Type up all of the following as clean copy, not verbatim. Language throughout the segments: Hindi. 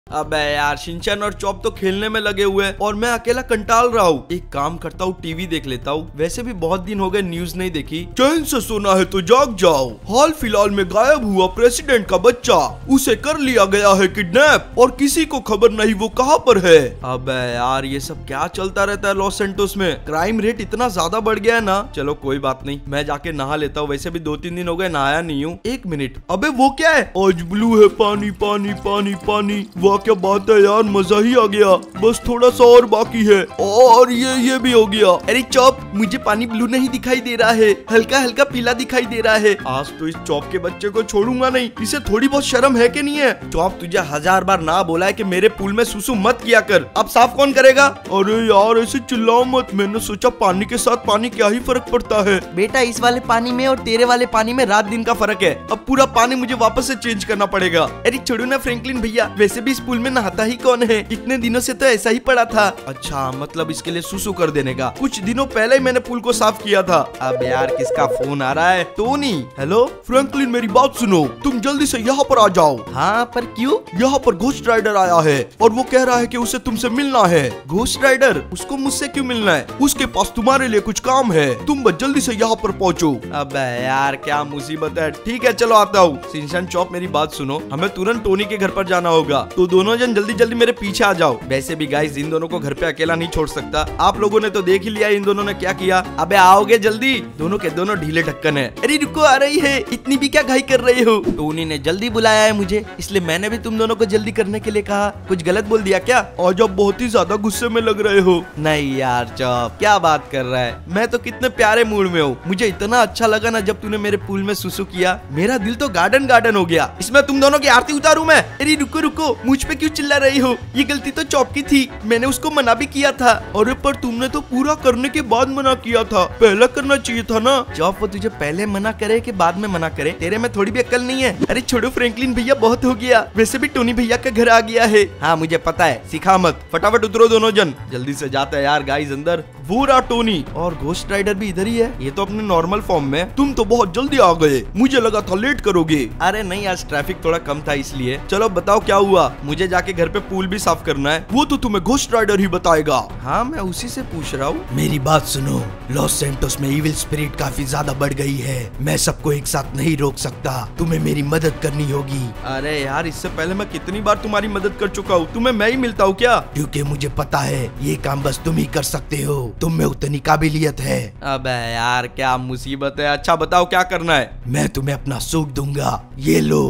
अबे यार शिनचैन और चॉप तो खेलने में लगे हुए हैं और मैं अकेला कंटाल रहा हूँ। एक काम करता हूँ, टीवी देख लेता हूँ। वैसे भी बहुत दिन हो गए न्यूज नहीं देखी। चैन से सोना है तो जाग जाओ। हाल फिलहाल में गायब हुआ प्रेसिडेंट का बच्चा, उसे कर लिया गया है किडनैप और किसी को खबर नहीं वो कहाँ पर है। अबे यार ये सब क्या चलता रहता है लॉस सैंटोस में। क्राइम रेट इतना ज्यादा बढ़ गया है ना। चलो कोई बात नहीं, मैं जाके नहा लेता हूँ। वैसे भी 2-3 दिन हो गए नहाया नहीं हूँ। एक मिनट, अबे वो क्या है? आज ब्लू है पानी पानी पानी पानी। वाह क्या बात है यार, मजा ही आ गया। बस थोड़ा सा और बाकी है और ये भी हो गया। अरे चॉप, मुझे पानी ब्लू नहीं दिखाई दे रहा है, हल्का हल्का पीला दिखाई दे रहा है। आज तो इस चॉप के बच्चे को छोड़ूंगा नहीं। इसे थोड़ी बहुत शर्म है कि नहीं है? चॉप तुझे 1000 बार ना बोला है कि मेरे पूल में सुसु मत किया कर। अब साफ कौन करेगा? अरे यार ऐसे चिल्लाओ मत। मैंने सोचा पानी के साथ पानी क्या ही फर्क पड़ता है। बेटा इस वाले पानी में और तेरे वाले पानी में रात दिन का फर्क है। अब पूरा पानी मुझे वापस से चेंज करना पड़ेगा। अरे छोड़ो ना फ्रैंकलिन भैया, वैसे भी इस पूल में नहाता ही कौन है? इतने दिनों से तो ऐसा ही पड़ा था। अच्छा मतलब इसके लिए सुसु कर देने का। कुछ दिनों पहले ही मैंने पूल को साफ किया था। अब यार किसका फोन आ रहा है? टोनी। हेलो फ्रैंकलिन, मेरी बात सुनो, तुम जल्दी से यहाँ पर आ जाओ। हाँ पर क्यों? यहाँ पर घोस्ट राइडर आया है और वो कह रहा है कि उसे तुमसे मिलना है। Ghost Rider? उसको मुझसे क्यों मिलना है? उसके पास तुम्हारे लिए कुछ काम है, तुम बस जल्दी से यहाँ पर पहुँचो। अब यार क्या मुसीबत है। ठीक है चलो आता हूँ। शिनचैन चॉप मेरी बात सुनो, हमें तुरंत टोनी के घर पर जाना होगा, तो दोनों जन जल्दी जल्दी मेरे पीछे आ जाओ। वैसे भी गाइस इन दोनों को घर पे अकेला नहीं छोड़ सकता। आप लोगों ने तो देख ही लिया इन दोनों ने क्या किया। अबे आओगे जल्दी? दोनों के दोनों ढीले ढक्कन है। अरे रुको, आ रही है। इतनी भी क्या घाई कर रही हो? टोनी ने जल्दी बुलाया है मुझे, इसलिए मैंने भी तुम दोनों को जल्दी करने के लिए कहा। कुछ गलत बोल दिया क्या? आज आप बहुत ही ज्यादा गुस्से में लग रहे हो। नहीं यार चॉप, क्या बात कर रहा है? मैं तो कितने प्यारे मूड में हूँ। मुझे इतना अच्छा लगा ना जब तूने मेरे पूल में सुसु किया। मेरा दिल तो गार्डन गार्डन हो गया। इसमें तुम दोनों की आरती उतारूं मैं? अरे रुको रुको, मुझ पे क्यों चिल्ला रही हो? ये गलती तो चॉप की थी, मैंने उसको मना भी किया था। अरे पर तुमने तो पूरा करने के बाद मना किया था, पहले करना चाहिए था ना। चॉप वो तुझे पहले मना करे कि बाद में मना करे? तेरे में थोड़ी भी अक्ल नहीं है। अरे छोड़ो फ्रैंकलिन भैया, बहुत हो गया। वैसे भी टोनी भैया का घर आ गया है। हाँ मुझे पता है, सिखा मत। फटाफट उतरो दोनों जन, जल्दी से जाते हैं यार गाइस अंदर। वो रहा टोनी और घोस्ट राइडर भी इधर ही है। ये तो अपने नॉर्मल फॉर्म में। तुम तो बहुत जल्दी आ गए, मुझे लगा था लेट करोगे। अरे नहीं, आज ट्रैफिक थोड़ा कम था इसलिए। चलो बताओ क्या हुआ? मुझे जाके घर पे पूल भी साफ करना है। वो तो तुम्हें घोस्ट राइडर ही बताएगा। हाँ मैं उसी से पूछ रहा हूँ। मेरी बात सुनो, लॉस सैंटोस में इविल स्पिरिट काफी ज्यादा बढ़ गई है। मैं सबको एक साथ नहीं रोक सकता, तुम्हें मेरी मदद करनी होगी। अरे यार इससे पहले मैं कितनी बार तुम्हारी मदद कर चुका हूँ, तुम्हें मैं ही मिलता हूँ क्या? क्योंकि मुझे पता है ये काम बस तुम ही कर सकते हो, तुम में उतनी काबिलियत है। अबे यार क्या मुसीबत है। अच्छा बताओ क्या करना है? मैं तुम्हें अपना सूट दूंगा, ये लो।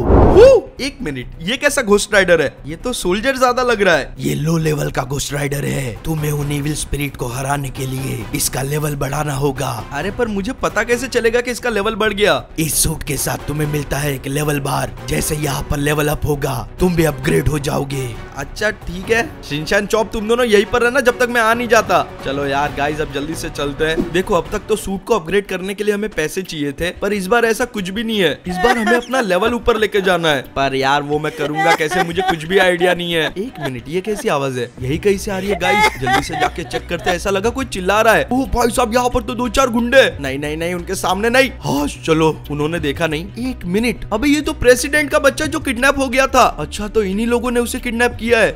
एक मिनट, ये कैसा घोस्ट राइडर है? ये तो सोल्जर ज्यादा लग रहा है। ये लो लेवल का घोस्ट राइडर है, तुम्हें उन इविल स्पिरिट को हराने के लिए इसका लेवल बढ़ाना होगा। अरे पर मुझे पता कैसे चलेगा कि इसका लेवल बढ़ गया? इस सूट के साथ तुम्हें मिलता है एक लेवल बार, जैसे यहाँ पर लेवल अप होगा तुम भी अपग्रेड हो जाओगे। अच्छा ठीक है। शिनचैन चॉप तुम दोनों यहीं पर रहना जब तक मैं आ नहीं जाता। चलो यार गाइस अब जल्दी से चलते हैं। देखो अब तक तो सूट को अपग्रेड करने के लिए हमें पैसे चाहिए थे, पर इस बार ऐसा कुछ भी नहीं है। इस बार हमें अपना लेवल ऊपर लेके जाना है। पर यार वो मैं करूंगा कैसे, मुझे कुछ भी आइडिया नहीं है। एक मिनट, ये कैसी आवाज है? यही कहीं से आ रही है गाइस, जल्दी से जाके चेक करते हैं। ऐसा लगा कोई चिल्ला रहा है। ओह भाई साहब, यहाँ पर तो 2-4 गुंडे। नहीं नहीं नहीं, उनके सामने नहीं। हाँ चलो, उन्होंने देखा नहीं। एक मिनट, अबे ये तो प्रेसिडेंट का बच्चा जो किडनैप हो गया था। अच्छा तो इन्हीं लोगों ने उसे किडनैप किया है।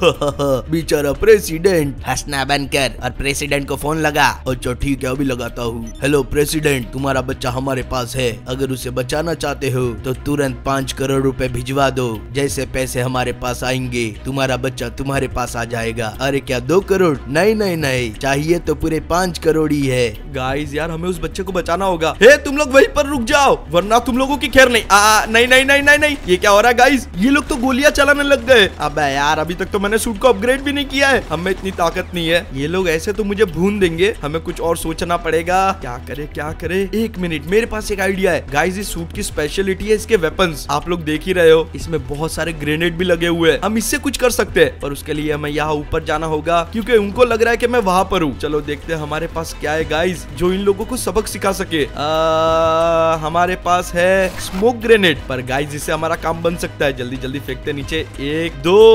बेचारा प्रेसिडेंट। हंसना बंद कर और प्रेसिडेंट को फोन लगा। अच्छा ठीक है, अभी लगाता हूँ। हेलो प्रेसिडेंट, तुम्हारा बच्चा हमारे पास है, अगर उसे बचाना चाहते हो तो तुरंत 5 करोड़ रुपए भिजवा दो। जैसे पैसे हमारे पास आएंगे तुम्हारा बच्चा तुम्हारे पास आ जाएगा। अरे क्या 2 करोड़? नहीं नहीं नहीं, चाहिए तो पूरे 5 करोड़ ही है। गाइस यार हमें उस बच्चे को बचाना होगा। हे तुम लोग वहीं पर रुक जाओ वरना तुम लोगों की खैर नहीं। नहीं नहीं नहीं नहीं नहीं, ये क्या हो रहा है गाइस? ये लोग तो गोलियां चलाने लग गए। अबे यार अभी तक तो मैंने सूट को अपग्रेड भी नहीं किया है, हमें इतनी ताकत नहीं है। ये लोग ऐसे तो मुझे भून देंगे, हमें कुछ और सोचना पड़ेगा। क्या करे क्या करे? एक मिनट, मेरे पास एक आइडिया है। गाइस इस सूट की स्पेशलिटी है इसके वेपन्स। आप लोग देख ही रहे हो, इसमें बहुत सारे ग्रेनेड भी लगे हुए हैं। हम इससे कुछ कर सकते हैं, पर उसके लिए हमें यहाँ ऊपर जाना होगा क्योंकि उनको लग रहा है कि मैं वहां पर हूँ। चलो देखते हैं हमारे पास क्या है गाइस जो इन लोगों को सबक सिखा सके। हमारे पास है स्मोक ग्रेनेड, पर गाइस इससे हमारा काम बन सकता है। जल्दी जल्दी फेंकते नीचे। 1 2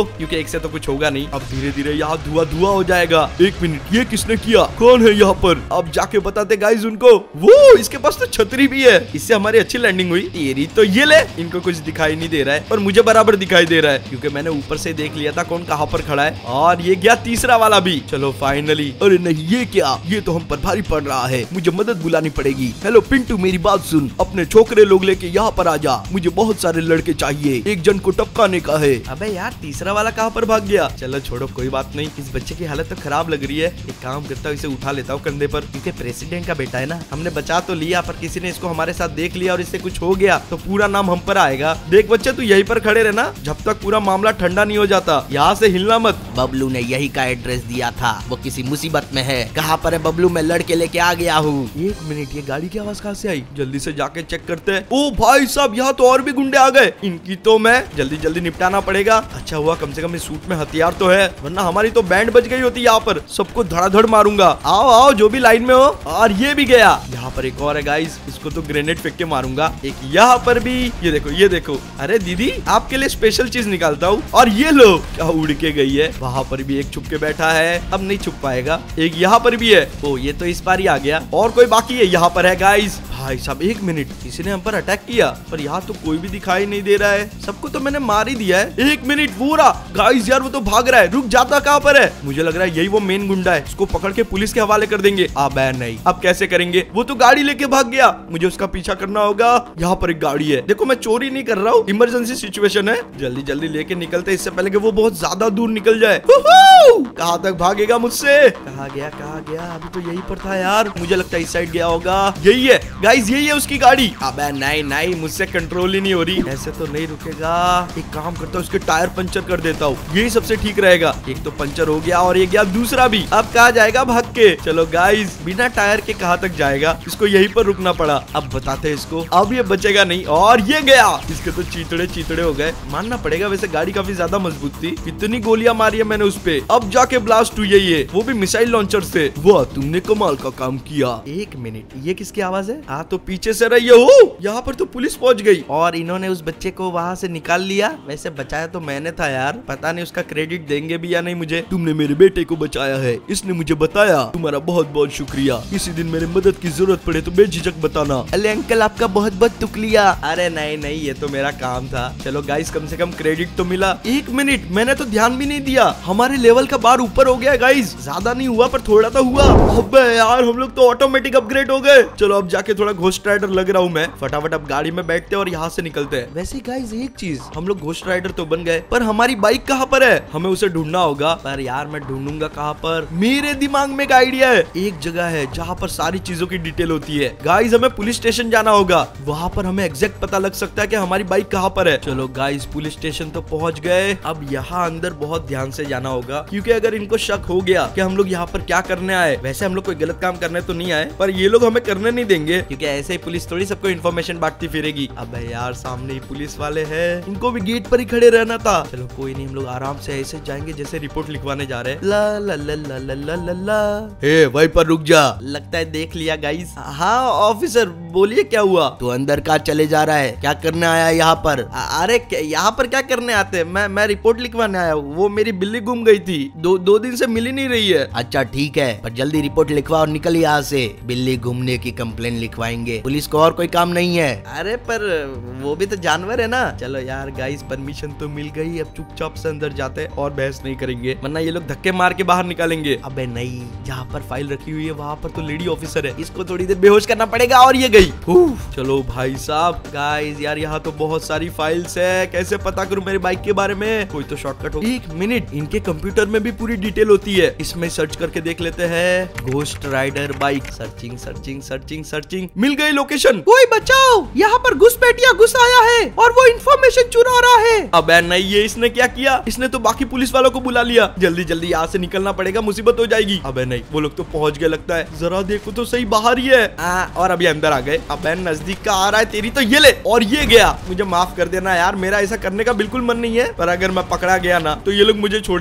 क्योंकि एक से तो कुछ होगा नहीं। अब धीरे धीरे यहाँ धुआं धुआं हो जाएगा। 1 मिनट, ये किसने किया? कौन है यहाँ पर? अब जाके बताते गाइस उनको। वो इसके पास तो छतरी भी है, इससे हमारी अच्छी लैंडिंग हुई। तेरी तो ये ले, इनको कुछ दिखाई नहीं दे रहा है पर मुझे बराबर दिखाई दे रहा है क्योंकि मैंने ऊपर से देख लिया था कौन कहाँ पर खड़ा है। और ये गया तीसरा वाला भी। चलो फाइनली। अरे नहीं, ये क्या? ये तो हम पर भारी पड़ रहा है, मुझे मदद बुलानी पड़ेगी। हेलो पिंटू, मेरी बात सुन, अपने छोकरे लोग लेके यहाँ पर आ जा, मुझे बहुत सारे लड़के चाहिए, एक जन को टपकाने का है। अबे यार, तीसरा वाला कहाँ पर भाग गया? चलो छोड़ो, कोई बात नहीं। इस बच्चे की हालत तो खराब लग रही है। एक काम करता हूँ, इसे उठा लेता हूँ कंधे पर, क्योंकि प्रेसिडेंट का बेटा है ना। हमने बचा तो लिया पर किसी ने इसको हमारे साथ देख लिया और इससे कुछ हो गया तो पूरा नाम हम पर आएगा। देख बच्चे, तू यहीं पर खड़े रहना जब तक पूरा मामला ठंडा नहीं हो जाता, यहाँ से हिलना मत। बबलू ने यही का एड्रेस दिया था, वो किसी मुसीबत में है। कहाँ पर है बबलू? मैं लड़के लेके आ गया हूँ। 1 मिनट, ये गाड़ी की आवाज कहाँ से आई? जल्दी से जाके चेक करते हैं। ओ भाई साहब, यहाँ तो और भी गुंडे आ गए। इनकी तो मैं जल्दी जल्दी निपटाना पड़ेगा। अच्छा हुआ कम से कम इस सूट में हथियार तो है, वरना हमारी तो बैंड बज गई होती। यहाँ पर सबको धड़ाधड़ मारूंगा। आओ आओ, जो भी लाइन में हो। और ये भी गया। यहाँ पर एक और है गाइस, इसको तो ग्रेनेड फेंक के मारूंगा। एक यहाँ पर भी। ये देखो ये देखो। अरे दीदी, आपके लिए स्पेशल चीज निकालता हूँ। और ये लो, क्या उड़ के गई है। वहाँ पर भी एक छुप के बैठा है, अब नहीं छुप पाएगा। एक यहाँ पर भी है। ओ, ये तो इस बार ही आ गया। और कोई बाकी है? यहाँ पर है गाइस। भाई साहब 1 मिनट, किसी ने हम पर अटैक किया पर यहाँ तो कोई भी दिखाई नहीं दे रहा है। सबको तो मैंने मार ही दिया है। 1 मिनट, वो रहा गाइस। यार वो तो भाग रहा है। रुक, जाता कहाँ पर है? मुझे लग रहा है यही वो मेन गुंडा है। इसको पकड़ के पुलिस के हवाले कर देंगे। अबे नहीं, अब कैसे करेंगे? वो तो गाड़ी लेके भाग गया, मुझे उसका पीछा करना होगा। यहाँ पर एक गाड़ी है। देखो मैं चोरी नहीं कर रहा हूँ, इमरजेंसी सिचुएशन है। जल्दी जल्दी लेके निकलते इससे पहले कि वो बहुत ज्यादा दूर निकल जाए। कहाँ तक भागेगा मुझसे? कहाँ गया कहाँ गया? अभी तो यही पर था यार, मुझे लगता है इस साइड गया होगा। यही है गाइस, यही है उसकी गाड़ी। अबे नहीं नहीं, मुझसे कंट्रोल ही नहीं हो रही। ऐसे तो नहीं रुकेगा। एक काम करता हूँ, उसके टायर पंचर कर देता हूँ, यही सबसे ठीक रहेगा। एक तो पंचर हो गया और ये गया दूसरा भी। अब कहाँ जाएगा भाग के? चलो गाइस, बिना टायर के कहाँ तक जाएगा? इसको यहीं पर रुकना पड़ा। अब बताते हैं इसको, अब ये बचेगा नहीं। और ये गया। इसके तो चीतड़े चीतड़े हो गए, मानना पड़ेगा। वैसे गाड़ी काफी ज्यादा मजबूत थी। कितनी गोलियां मारी है मैंने उस पे। अब जाके ब्लास्ट हुई है ये, वो भी मिसाइल लॉन्चर से। वाह, तुमने कमाल का काम किया। 1 मिनट, ये किसकी आवाज है? हाँ तो पीछे से रही हो। यहाँ पर तो पुलिस पहुंच गई और इन्होंने उस बच्चे को वहाँ से निकाल लिया। वैसे बचाया तो मैंने था यार, पता नहीं उसका क्रेडिट देंगे भी या नहीं मुझे। तुमने मेरे बेटे को बचाया है, इसने मुझे बताया। तुम्हारा बहुत बहुत शुक्रिया। किसी दिन मेरे मदद की जरूरत पड़े तो बेझिझक बताना। अरे अंकल, आपका बहुत बहुत शुक्रिया। अरे नहीं नहीं, ये तो मेरा काम था। चलो गाइस, कम से कम क्रेडिट तो मिला। 1 मिनट, मैंने तो ध्यान भी नहीं दिया। हमारे लेवल का बार ऊपर हो गया गाइस। ज्यादा नहीं हुआ पर थोड़ा तो हुआ। अबे यार, हम लोग तो ऑटोमेटिक अपग्रेड हो गए। चलो अब जाके थोड़ा घोस्ट राइडर लग रहा हूँ मैं। फटाफट अब गाड़ी में बैठते हैं और यहाँ से निकलते हैं। वैसे गाइस एक चीज, हम लोग घोस्ट राइडर तो बन गए पर हमारी बाइक कहाँ पर है? हमें उसे ढूंढना होगा। पर यार मैं ढूंढूंगा कहाँ पर? मेरे दिमाग में एक आइडिया है। एक जगह है जहाँ पर सारी चीजों की डिटेल होती है। गाइस हमें पुलिस स्टेशन जाना होगा, वहाँ पर हमें एग्जैक्ट पता लग सकता है कि हमारी बाइक कहाँ पर है। चलो गाइस, पुलिस स्टेशन तो पहुँच गए। अब यहाँ अंदर बहुत ध्यान से जाना होगा, क्योंकि अगर इनको शक हो गया कि हम लोग यहाँ पर क्या करने आए, वैसे हम लोग कोई गलत काम करने तो नहीं आए, पर ये लोग हमें करने नहीं देंगे, क्योंकि ऐसे ही पुलिस थोड़ी सबको इन्फॉर्मेशन बांटती फिरेगी। अब यार सामने ही पुलिस वाले हैं, इनको भी गेट पर ही खड़े रहना था। चलो कोई नहीं, हम लोग आराम से ऐसे जाएंगे जैसे रिपोर्ट लिखवाने जा रहे हैं। ला ला ला ला ला ला ला ला। हे वहीं पर रुक जा। लगता है देख लिया गाइस। हाँ ऑफिसर, बोलिए क्या हुआ? तो अंदर का चले जा रहा है, क्या करने आया यहाँ पर? अरे यहाँ पर क्या करने आते हैं? मैं रिपोर्ट लिखवाने आया हूँ। वो मेरी बिल्ली गुम गई थी, दो दिन से मिल ही नहीं रही है। अच्छा ठीक है, पर जल्दी रिपोर्ट लिखवा और निकल यहाँ से। बिल्ली घूमने की कंप्लेन लिखवाएंगे, पुलिस को और कोई काम नहीं है। अरे पर वो भी तो जानवर है ना। चलो यार गाइस, परमिशन तो मिल गई। अब चुपचाप से अंदर जाते हैं और बहस नहीं करेंगे, वरना ये लोग धक्के मार के बाहर निकालेंगे। अबे नहीं, जहाँ पर फाइल रखी हुई है वहाँ पर तो लेडी ऑफिसर है, इसको थोड़ी देर बेहोश करना पड़ेगा। और ये गई। चलो भाई साहब। गाइस यार यहाँ तो बहुत सारी फाइल्स है, कैसे पता करूँ मेरी बाइक के बारे में? कोई तो शॉर्टकट हो। 1 मिनट, इनके कंप्यूटर में भी पूरी डिटेल होती है, इसमें सर्च करके देख लेते हैं। Ghost Rider bike. Searching searching searching searching, मिल गई लोकेशन। कोई बचाओ, यहाँ पर घुसपैठिया घुस आया है और वो इन्फॉर्मेशन चुरा रहा है। अबे नहीं, ये इसने क्या किया? इसने तो बाकी पुलिस वालों को बुला लिया। जल्दी जल्दी यहाँ से निकलना पड़ेगा, मुसीबत हो जाएगी। अबे नहीं, वो लोग तो पहुंच गए लगता है। जरा देखो तो सही, बाहर ही है। और अभी अंदर आ गए। अबे नजदीक का आ रहा है, तेरी तो ये ले। और ये गया। मुझे माफ कर देना यार, मेरा ऐसा करने का बिल्कुल मन नहीं है, पर अगर मैं पकड़ा गया ना तो ये लोग मुझे छोड़ेंगे नहीं और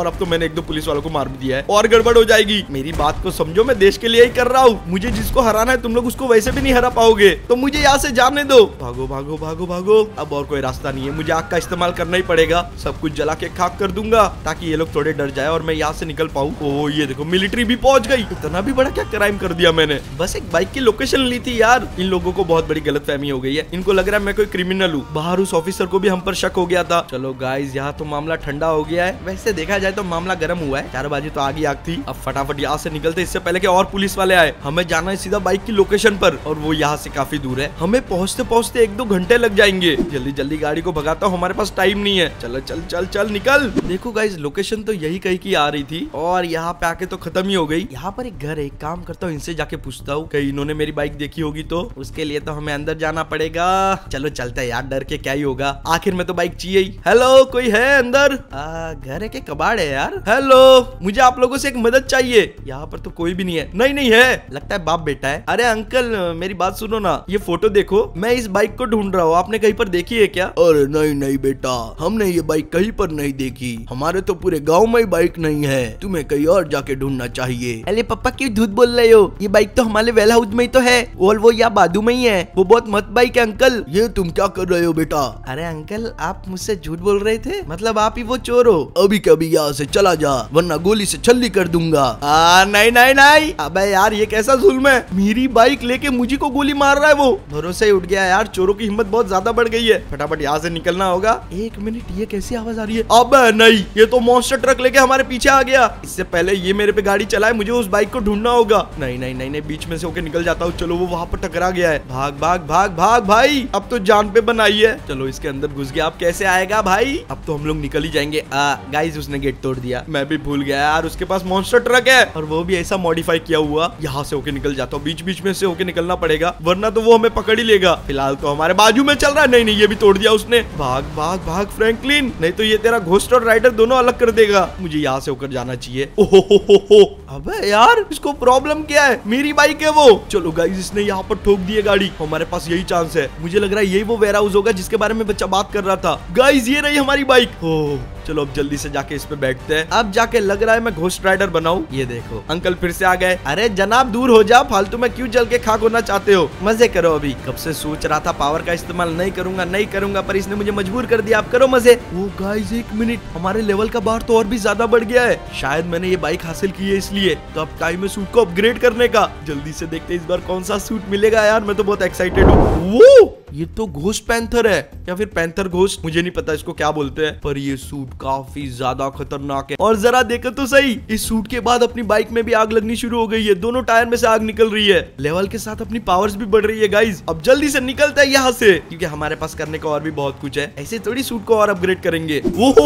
और अब तो मैंने 1-2 पुलिस वालों को मार भी दिया है और गड़बड़ हो जाएगी। मेरी बात को समझो, मैं देश के लिए ही कर रहा हूँ। मुझे जिसको हराना है तुम लोग उसको वैसे भी नहीं हरा पाओगे, तो मुझे यहाँ से जाने दो। भागो भागो भागो भागो, अब और कोई रास्ता नहीं है, मुझे आग का इस्तेमाल करना ही पड़ेगा। सब कुछ जला के खाक कर दूंगा ताकि ये लोग थोड़े डर जाए और मैं यहाँ से निकल पाऊँ। ओ ये देखो मिलिट्री भी पहुंच गई। इतना भी बड़ा क्या क्राइम कर दिया मैंने, बस एक बाइक की लोकेशन ली थी यार। इन लोगों को बहुत बड़ी गलतफहमी हो गई है, इनको लग रहा है मैं कोई क्रिमिनल हूँ। बाहर उस ऑफिसर को भी हम पर शक हो गया था। चलो गाइस यहाँ तो मामला ठंडा हो गया है, वैसे देखा जाए तो मामला गर्म हुआ है। 4 बाजू तो आग ही आग थी। अब फटाफट यहाँ से निकलते इससे पहले कि और पुलिस वाले आए। हमें जाना है सीधा बाइक की लोकेशन पर और वो यहाँ से काफी दूर है। हमें पहुँचते पहुँचते 1-2 घंटे लग जाएंगे। जल्दी जल्दी गाड़ी को भगाता हूँ, हमारे पास टाइम नहीं है। चलो चल चल चल निकल। देखो गाइस लोकेशन तो यही कहीं की आ रही थी और यहाँ पे आके तो खत्म ही हो गई। यहाँ पर एक घर है, एक काम करता हूँ इनसे जाके पूछता हूँ कहीं इन्होंने मेरी बाइक देखी होगी तो। उसके लिए तो हमें अंदर जाना पड़ेगा। चलो चलते हैं यार, डर के क्या ही होगा, आखिर में तो बाइक चाहिए ही। हेलो कोई है अंदर? घर है कि कबाड़ है यार? हेलो मुझे आप लोगों से एक मदद चाहिए। यहाँ पर तो कोई भी नहीं है। नहीं नहीं है, लगता है बाप बेटा है। अरे अंकल मेरी बात सुनो ना, ये फोटो देखो, मैं इस बाइक को ढूंढ रहा हूँ, आपने कहीं पर देखी है क्या? अरे नहीं नहीं बेटा, हमने ये बाइक कहीं पर नहीं देखी। हमारे तो पूरे गांव में बाइक नहीं है, तुम्हें कहीं और जाके ढूंढना चाहिए। अरे पापा क्यों झूठ बोल रहे हो? ये बाइक तो हमारे वेल हाउस में ही तो है और वो यहाँ बाजू में ही है। वो बहुत मस्त बाइक है अंकल। ये तुम क्या कर रहे हो बेटा? अरे अंकल आप मुझसे झूठ बोल रहे थे, मतलब आप ही वो चोर हो? अभी कभी यहाँ से चला जा वरना गोली से छल्ली कर दूंगा। नहीं नहीं नहीं, अबे यार ये कैसा जुल्म है, मेरी बाइक लेके मुझे को गोली मार रहा है वो। भरोसा ही उठ गया यार, चोरों की हिम्मत बहुत ज्यादा बढ़ गई है। फटाफट यहाँ से निकलना होगा। 1 मिनट, ये कैसी आवाज आ रही है? अबे नहीं, ये तो मॉन्स्टर ट्रक लेके हमारे पीछे आ गया। इससे पहले ये मेरे पे गाड़ी चलाए, मुझे उस बाइक को ढूंढना होगा। नहीं नहीं नहीं नहीं, बीच में से होके निकल जाता हूँ। चलो वो वहाँ पर टकरा गया है। भाग भाग भाग भाग भाई, अब तो जान पे बनाई है। चलो इसके अंदर घुस गया, अब कैसे आएगा भाई? अब तो हम लोग निकल ही जाएंगे। गाइस उसने गेट तोड़ दिया, मैं भी भूल गया यार, उसके पास मॉन्स्टर ट्रक है और वो भी ऐसा मॉडिफाई किया हुआ। यहाँ से होके निकल जाता हूँ, बीच बीच में से होके निकलना पड़ेगा वरना तो वो हमें पकड़ ही लेगा। फिलहाल तो हमारे बाजू में चल रहा है। नहीं नहीं, ये भी तोड़ दिया उसने। भाग भाग भाग फ्रैंकलिन, नहीं तो ये तेरा घोस्ट और राइडर दोनों अलग कर देगा। मुझे यहाँ से होकर जाना चाहिए। ओहो अबे यार, इसको प्रॉब्लम क्या है? मेरी बाइक है वो। चलो गाइस इसने यहाँ पर ठोक दी है गाड़ी, हमारे पास यही चांस है। मुझे लग रहा है यही वो वेयर हाउस होगा जिसके बारे में बच्चा बात कर रहा था। गाइस ये रही हमारी बाइक। हो चलो अब जल्दी से जाके इस पे बैठते हैं। अब जाके लग रहा है मैं घोस्ट राइडर बनाऊं। ये देखो अंकल फिर से आ गए। अरे जनाब दूर हो जा, फालतू में क्यों जल के खाक होना चाहते हो? मजे करो। अभी कब से सोच रहा था पावर का इस्तेमाल नहीं करूंगा, पर इसने मुझे मजबूर कर दिया। आप करो मजे। वो गाइस 1 मिनट, हमारे लेवल का बार तो और भी ज्यादा बढ़ गया है। शायद मैंने ये बाइक हासिल की है इसलिए। तो अब टाइम है सूट को अपग्रेड करने का। जल्दी से देखते हैं इस बार कौन सा सूट मिलेगा। यार मैं तो बहुत एक्साइटेड हूँ। वो ये तो घोस्ट पैंथर है या फिर पैंथर घोस्ट, मुझे नहीं पता इसको क्या बोलते हैं, पर ये सूट काफी ज्यादा खतरनाक है। और जरा देखो तो सही, इस सूट के बाद अपनी बाइक में भी आग लगनी शुरू हो गई है। दोनों टायर में से आग निकल रही है। लेवल के साथ अपनी पावर्स भी बढ़ रही है गाइज। अब जल्दी से निकलता है यहाँ से, क्योंकि हमारे पास करने को और भी बहुत कुछ है। ऐसे थोड़ी सूट को और अपग्रेड करेंगे।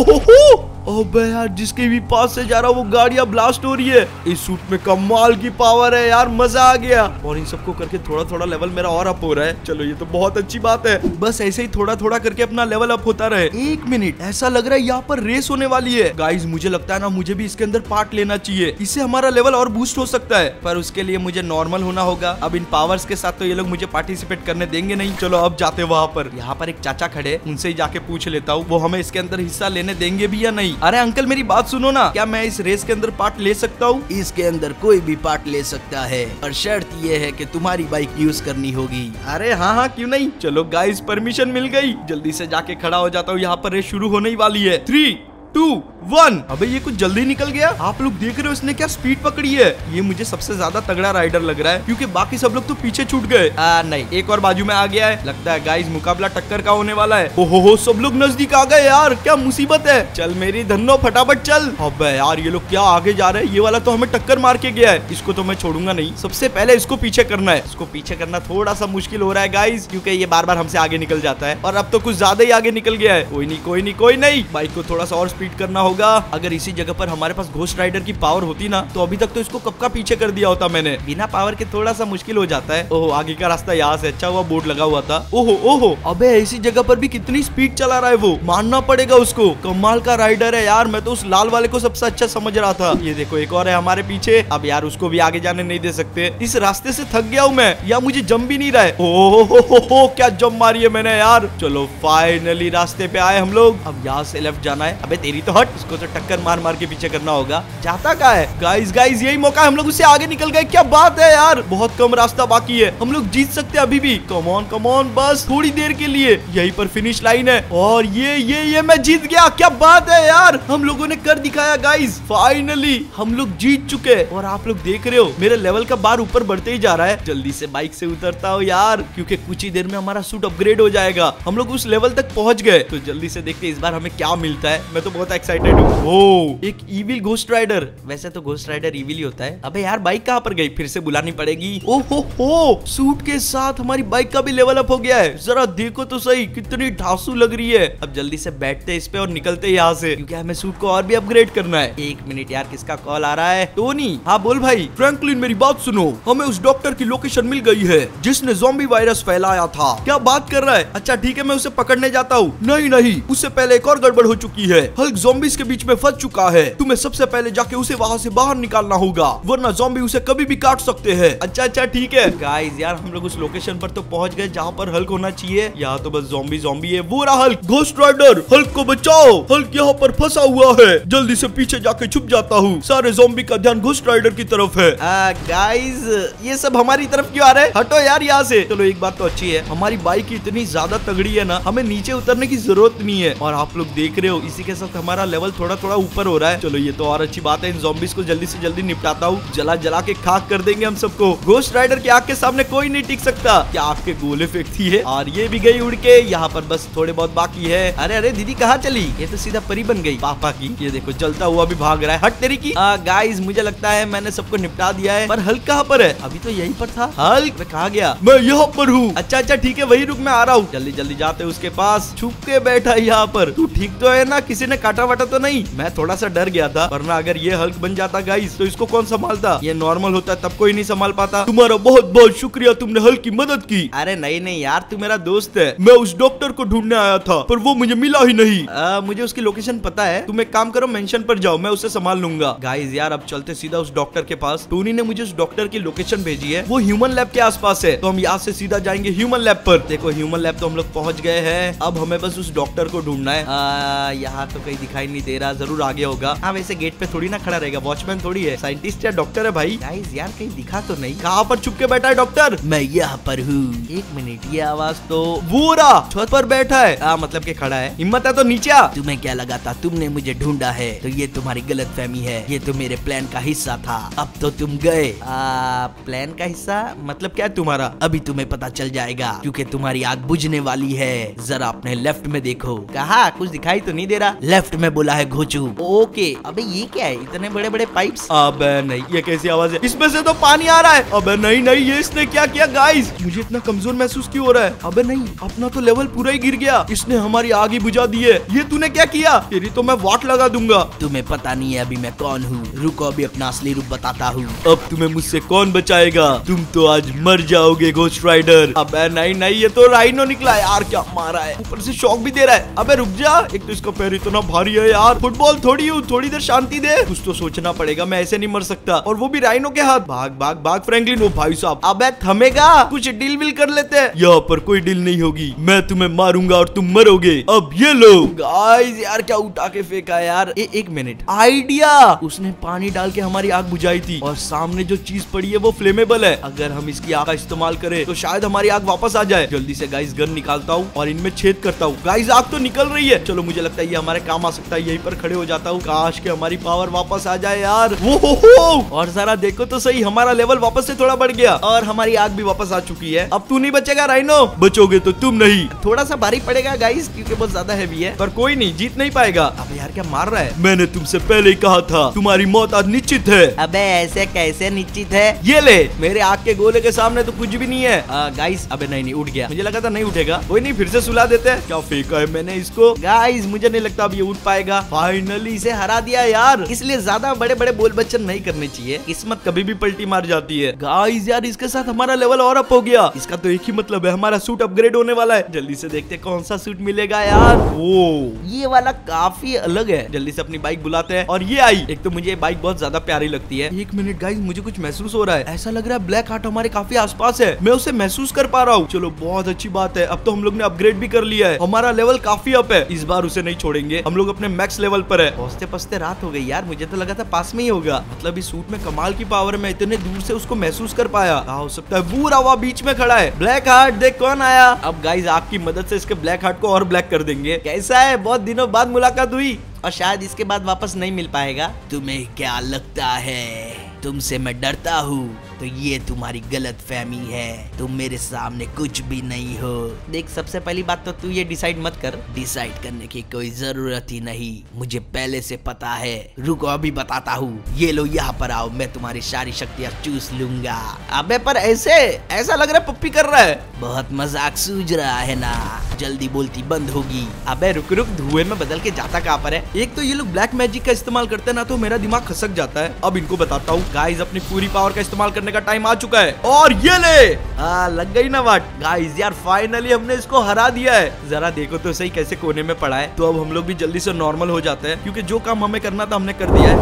अबे यार, जिसके भी पास से जा रहा वो गाड़ियां ब्लास्ट हो रही है। इस सूट में कमाल की पावर है यार, मजा आ गया। और इन सबको करके थोड़ा थोड़ा लेवल मेरा और अप हो रहा है। चलो ये तो बहुत अच्छी बात है, बस ऐसे ही थोड़ा थोड़ा करके अपना लेवल अप होता रहे। 1 मिनट, ऐसा लग रहा है यहाँ पर रेस होने वाली है। गाइज मुझे लगता है ना, मुझे भी इसके अंदर पार्ट लेना चाहिए, इससे हमारा लेवल और बूस्ट हो सकता है। पर उसके लिए मुझे नॉर्मल होना होगा। अब इन पावर्स के साथ तो ये लोग मुझे पार्टिसिपेट करने देंगे नहीं। चलो अब जाते वहाँ पर। यहाँ पर एक चाचा खड़े, उनसे ही जाके पूछ लेता हूँ वो हमें इसके अंदर हिस्सा लेने देंगे भी या नहीं। अरे अंकल मेरी बात सुनो ना, क्या मैं इस रेस के अंदर पार्ट ले सकता हूँ? इसके अंदर कोई भी पार्ट ले सकता है, पर शर्त ये है कि तुम्हारी बाइक यूज करनी होगी। अरे हाँ हाँ क्यों नहीं। चलो गाइस परमिशन मिल गई। जल्दी से जाके खड़ा हो जाता हूँ, यहाँ पर रेस शुरू होने ही वाली है। 3, 2, 1। अबे ये कुछ जल्दी निकल गया। आप लोग देख रहे हो इसने क्या स्पीड पकड़ी है। ये मुझे सबसे ज्यादा तगड़ा राइडर लग रहा है, क्योंकि बाकी सब लोग तो पीछे छूट गए। नहीं, एक और बाजू में आ गया है। लगता है गाइस मुकाबला टक्कर का होने वाला है। ओहो सब लोग नजदीक आ गए यार, क्या मुसीबत है। चल मेरी धन्नो फटाफट चल। अबे यार ये लोग क्या आगे जा रहे हैं। ये वाला तो हमें टक्कर मार के गया है, इसको तो मैं छोड़ूंगा नहीं। सबसे पहले इसको पीछे करना है। इसको पीछे करना थोड़ा सा मुश्किल हो रहा है गाइस, क्योंकि ये बार बार हमसे आगे निकल जाता है और अब तो कुछ ज्यादा ही आगे निकल गया है। कोई नहीं कोई नहीं कोई नहीं, बाइक को थोड़ा सा और स्पीड करना होगा। अगर इसी जगह पर हमारे पास घोस्ट राइडर की पावर होती ना, तो अभी तक तो इसको कब का पीछे कर दिया होता मैंने। बिना पावर के थोड़ा सा मुश्किल हो जाता है। ओहो आगे का रास्ता यहाँ से, अच्छा हुआ बोर्ड लगा हुआ था। ओहो ओहो अबे ऐसी जगह पर भी कितनी स्पीड चला रहा है वो, मानना पड़ेगा उसको। कमाल का राइडर है यार, मैं तो उस लाल वाले को सबसे अच्छा समझ रहा था। ये देखो एक और है हमारे पीछे। अब यार उसको भी आगे जाने नहीं दे सकते, इस रास्ते से थक गया हूँ मैं, या मुझे जम भी नहीं रहा है। ओहो क्या जम मारी है मैंने यार। चलो फाइनली रास्ते पे आए हम लोग। अब यहाँ से लेफ्ट जाना है। अबे तेरी तो हट, इसको तो टक्कर मार मार के पीछे करना होगा। जाता कहाँ है? गाइस गाइस यही मौका, हम लोग उससे आगे निकल गए। क्या बात है यार, बहुत कम रास्ता बाकी है, हम लोग जीत सकते हैं अभी भी। कम ऑन बस थोड़ी देर के लिए, यहीं पर फिनिश लाइन है और ये मैं जीत गया। क्या बात है यार, हम लोगों ने कर दिखाया गाइस, फाइनली हम लोग जीत चुके हैं। और आप लोग देख रहे हो मेरे लेवल का बार ऊपर बढ़ते ही जा रहा है। जल्दी से बाइक से उतरता हूँ यार, क्योंकि कुछ ही देर में हमारा सूट अपग्रेड हो जाएगा। हम लोग उस लेवल तक पहुंच गए, तो जल्दी से देखते हैं इस बार हमें क्या मिलता है। मैं तो बहुत एक्साइटेड हूँ। ओह, एक इविल घोस्ट राइडर। वैसे तो घोस्ट राइडर इविल ही होता है। अबे यार बाइक कहाँ पर गई? फिर से बुलानी पड़ेगी। ओहो, सूट के साथ हमारी बाइक का भी लेवल अप हो गया है। जरा देखो तो सही, कितनी ढांसू लग रही है। अब जल्दी से बैठते इस पे और निकलते यहाँ से, क्योंकि हमें सूट को और भी अपग्रेड करना है। एक मिनट यार, किसका कॉल आ रहा है? टोनी। हाँ बोल भाई। फ्रैंकलिन मेरी बात सुनो, हमें उस डॉक्टर की लोकेशन मिल गई है जिसने ज़ॉम्बी वायरस फैलाया था। क्या बात कर रहा है? अच्छा ठीक है, मैं उसे पकड़ने जाता हूँ। नहीं, उससे पहले एक और गड़बड़ हो चुकी है। हल्क ज़ॉम्बीज़ के बीच में फंस चुका है। तुम्हें सबसे पहले जाके उसे वहाँ से बाहर निकालना होगा, वरना ज़ॉम्बी उसे कभी भी काट सकते हैं। अच्छा ठीक है। गाइस यार हम लोग उस लोकेशन पर तो पहुंच गए जहाँ पर हल्क होना चाहिए। यहाँ तो बस ज़ॉम्बी है। वो रहा हल्क। घोस्ट राइडर, हल्क को बचाओ, हल्क यहाँ पर फंसा हुआ है। जल्दी से पीछे जाके छुप जाता हूँ। सारे ज़ॉम्बी का ध्यान घोस्ट राइडर की तरफ है। गाइस ये सब हमारी तरफ क्यों आ रहे हैं? हटो यार यहाँ से। चलो एक बात तो अच्छी है, हमारी बाइक इतनी ज्यादा तगड़ी है ना, हमें नीचे उतरने की जरूरत नहीं है। और आप लोग देख रहे हो इसी के साथ हमारा लेवल थोड़ा थोड़ा ऊपर हो रहा है। चलो ये तो और अच्छी बात है। इन ज़ॉम्बीज़ को जल्दी से जल्दी निपटाता हूँ। जला के खाक कर देंगे हम सबको। घोस्ट राइडर की आग के सामने कोई नहीं टिक सकता। क्या आग के गोले फेंकती है। और ये भी गई उड़ के। यहाँ पर बस थोड़े बहुत बाकी है। अरे दीदी कहाँ चली? ये तो सीधा परी बन गई पापा की। ये देखो चलता हुआ भी भाग रहा है। हट तेरी की। गाइस मुझे लगता है मैंने सबको निपटा दिया है, पर हल्क कहाँ पर है? अभी तो यहीं पर था। हल्क मैं कहाँ गया? मैं यहाँ पर हूँ। अच्छा ठीक है, वही रुक, मैं आ रहा हूँ। जल्दी जाते उसके पास। छुप के बैठा यहाँ पर। तू ठीक तो है ना? किसी ने काटा वाटा तो नहीं? मैं थोड़ा सा डर गया था, वरना अगर ये हल्क बन जाता गाइस तो इसको कौन संभालता? ये नॉर्मल होता तब कोई नहीं संभाल पाता। तुम्हारा बहुत बहुत शुक्रिया, तुमने हल्क की मदद की। अरे नहीं यार, तू मेरा दोस्त है। मैं उस डॉक्टर को ढूंढने आया था, पर वो मुझे मिला ही नहीं। मुझे उसकी लोकेशन पता है। तुम एक काम करो, मेंशन पर जाओ, मैं उसे संभाल लूंगा। गाइस यार अब चलते सीधा उस डॉक्टर के पास। टोनी ने मुझे उस डॉक्टर की लोकेशन भेजी है, वो ह्यूमन लैब के आसपास है। तो हम यहाँ से सीधा जाएंगे ह्यूमन लैब पर। देखो ह्यूमन लैब तो हम लोग पहुंच गए हैं। अब हमें बस उस डॉक्टर को ढूंढना है। यहाँ तो कहीं दिखाई नहीं दे रहा, जरूर आगे होगा। हाँ वैसे गेट पे थोड़ी ना खड़ा रहेगा, वॉचमैन थोड़ी है, साइंटिस्ट या डॉक्टर है भाई। गाइस यार कहीं दिखा तो नहीं? कहाँ पर छुप के बैठा है डॉक्टर? मैं यहाँ पर हूँ। एक मिनट, ये आवाज तो वो रहा, छत पर बैठा है। मतलब के खड़ा है। हिम्मत है तो नीचे आ। तुम्हें क्या लगा था तुमने मुझे ढूंढा है? तो ये तुम्हारी गलतफहमी है, ये तो मेरे प्लान का हिस्सा था। अब तो तुम गए। प्लान का हिस्सा मतलब क्या है तुम्हारा? अभी तुम्हें पता चल जाएगा, क्योंकि तुम्हारी आग बुझने वाली है। जरा अपने लेफ्ट में देखो। कहा? कुछ दिखाई तो नहीं दे रहा। लेफ्ट में बोला है घोचू। ओके। अबे ये क्या है? इतने बड़े बड़े पाइप्स। अबे नहीं, ये कैसी आवाज है? इसमें से तो पानी आ रहा है। अबे नहीं, ये इसने क्या किया? गाइस मुझे इतना कमजोर महसूस क्यों हो रहा है? अबे नहीं, अपना तो लेवल पूरा ही गिर गया। इसने हमारी आग ही बुझा दी है। ये तूने क्या किया? तेरी तो मैं वाट लगा दूंगा। तुम्हें पता नहीं है अभी मैं कौन हूँ। रुको अभी अपना असली रूप बताता हूँ। अब तुम्हें मुझसे कौन बचाएगा? तुम तो आज मर जाओगे घोस्ट राइडर। अबे नहीं, ये तो राइनो निकला है यार। क्या मारा है? ऊपर से शॉक भी दे रहा है। अबे रुक जा, एक तो इसका पैर इतना भारी है यार। फुटबॉल थोड़ी हूँ, थोड़ी देर शांति दे। कुछ तो सोचना पड़ेगा, मैं ऐसे नहीं मर सकता। और वो भी राइनो के हाथ। भाग फ्रैंकलिन। ओ भाई साहब, अबे थमेगा? कुछ डील विल कर लेते हैं। यहाँ पर कोई डील नहीं होगी, मैं तुम्हें मारूंगा और तुम मरोगे। अब ये लो। गाइस यार क्या उठा के फेंका यार। एक मिनट, आइडिया। उसने पानी डाल के हमारी आग बुझाई थी, और सामने जो चीज पड़ी है वो फ्लेमेबल है। अगर हम इसकी आग का इस्तेमाल करें तो शायद हमारी आग वापस आ जाए। जल्दी से गाइस गन निकालता हूँ और इनमें छेद करता हूँ। गाइस आग तो निकल रही है। चलो मुझे लगता है ये हमारे काम आ सकता है। यहीं पर खड़े हो जाता हूँ। काश के हमारी पावर वापस आ जाए यार। और जरा देखो तो सही, हमारा लेवल वापस से थोड़ा बढ़ गया और हमारी आग भी वापस आ चुकी है। अब तू नहीं बचेगा राइनो। बचोगे तो तुम नहीं। थोड़ा सा भारी पड़ेगा गाइस, क्योंकि बहुत ज्यादा हैवी है, पर कोई नहीं, जीत नहीं पाएगा। अब यार क्या मार रहा है? मैंने तुमसे पहले ही कहा था तुम्हारी मौत आज निश्चित है। अबे ऐसे कैसे निश्चित है? ये ले, मेरे आग के गोले के सामने तो कुछ भी नहीं है। गाइस अबे नहीं, उठ गया। मुझे लगा था नहीं उठेगा। कोई नहीं, फिर से सुला देते हैं। क्या फेंका है मैंने इसको? गाइस मुझे नहीं लगता अब ये उठ पाएगा। फाइनली इसे हरा दिया यार। इसलिए ज्यादा बड़े बड़े बोल बच्चन नहीं करने चाहिए, किस्मत कभी भी पलटी मार जाती है। गाइस यार इसके साथ हमारा लेवल और अप हो गया। इसका तो एक ही मतलब है, हमारा सूट अपग्रेड होने वाला है। जल्दी से देखते कौन सा सूट मिलेगा यार। ओ ये वाला काफी अलग है। जल्दी से अपनी बाइक बुलाते हैं। और ये आई। एक तो मुझे ये बाइक बहुत ज्यादा प्यारी लगती है। एक मिनट गाइस, मुझे कुछ महसूस हो रहा है। ऐसा लग रहा है ब्लैक हार्ट हमारे काफी आसपास है। मैं उसे महसूस कर पा रहा हूँ। चलो बहुत अच्छी बात है, अब तो हम लोग ने अपग्रेड भी कर लिया है। हमारा लेवल काफी अप है। इस बार उसे नहीं छोड़ेंगे। हम लोग अपने मैक्स लेवल पर है। पहुंचते पहुंचते रात हो गई यार, मुझे तो लगा था पास में ही होगा। मतलब इस सूट में कमाल की पावर है, मैं इतने दूर से उसको महसूस कर पाया। हो सकता है पूरा हुआ बीच में खड़ा है। ब्लैक हार्ट देख कौन आया। अब गाइस आपकी मदद से इसके ब्लैक हार्ट को और ब्लैक कर देंगे। कैसा है, बहुत दिनों बाद मुलाकात हुई और शायद इसके बाद वापस नहीं मिल पाएगा। तुम्हें क्या लगता है तुमसे मैं डरता हूँ? तो ये तुम्हारी गलत फहमी है, तुम मेरे सामने कुछ भी नहीं हो। देख सबसे पहली बात तो तू ये डिसाइड मत कर। डिसाइड करने की कोई जरूरत ही नहीं, मुझे पहले से पता है। रुको अभी बताता हूँ। ये लो यहाँ पर आओ, मैं तुम्हारी सारी शक्तियाँ चूस लूंगा। अबे पर ऐसा लग रहा है पप्पी कर रहा है। बहुत मजाक सूझ रहा है ना, जल्दी बोलती बंद होगी। अबे रुक रुक, धुएं में बदल के जाता कहाँ पर है। एक तो ये लोग ब्लैक मैजिक का इस्तेमाल करते हैं ना, तो मेरा दिमाग खसक जाता है। अब इनको बताता हूँ। गाइस अपनी पूरी पावर का इस्तेमाल करने का टाइम आ चुका है और ये ले लग गई ना बात। गाइस यार फाइनली हमने इसको हरा दिया है। जरा देखो तो सही कैसे कोने में पड़ा है। तो अब हम लोग भी जल्दी से नॉर्मल हो जाते हैं, क्योंकि जो काम हमें करना था हमने कर दिया है।